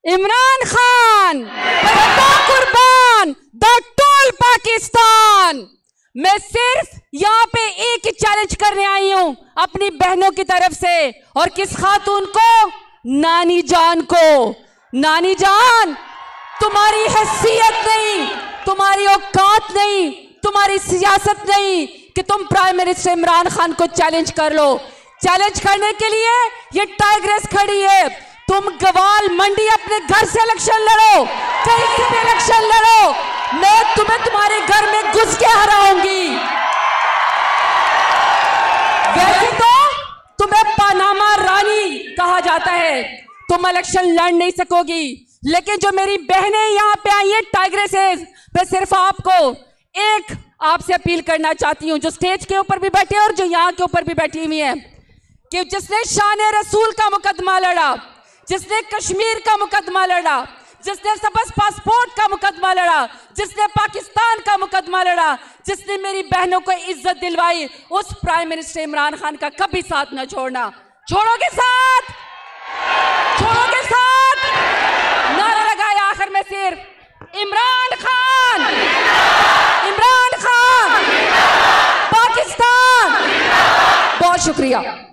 इमरान खान कुर्बान the toll Pakistan. मैं सिर्फ यहाँ पे एक ही चैलेंज करने आई हूं अपनी बहनों की तरफ से, और किस खातून को? नानी जान को। नानी जान, तुम्हारी हैसियत नहीं, तुम्हारी औकात नहीं, तुम्हारी सियासत नहीं कि तुम प्राइम मिनिस्टर इमरान खान को चैलेंज कर लो। चैलेंज करने के लिए ये टाइग्रेस खड़ी है। तुम गवाल मंडी अपने घर से इलेक्शन लड़ो, कहीं से भी इलेक्शन लड़ो, मैं तुम्हें तुम्हारे घर में घुस के हराऊंगी। वैसे तो तुम्हें पनामा रानी कहा जाता है, तुम इलेक्शन लड़ नहीं सकोगी, लेकिन जो मेरी बहनें यहाँ पे आई हैं टाइग्रेसेस, मैं सिर्फ आपसे अपील करना चाहती हूँ, जो स्टेज के ऊपर भी बैठे और जो यहाँ के ऊपर भी बैठी हुई है, कि जिसने शान रसूल का मुकदमा लड़ा, जिसने कश्मीर का मुकदमा लड़ा, जिसने सबस पासपोर्ट का मुकदमा लड़ा, जिसने पाकिस्तान का मुकदमा लड़ा, जिसने मेरी बहनों को इज्जत दिलवाई, उस प्राइम मिनिस्टर इमरान खान का कभी साथ न छोड़ना। छोड़ोगे साथ? छोड़ोगे साथ? नारा लगाया आखिर में सिर्फ इमरान खान, इमरान खान, पाकिस्तान। बहुत शुक्रिया।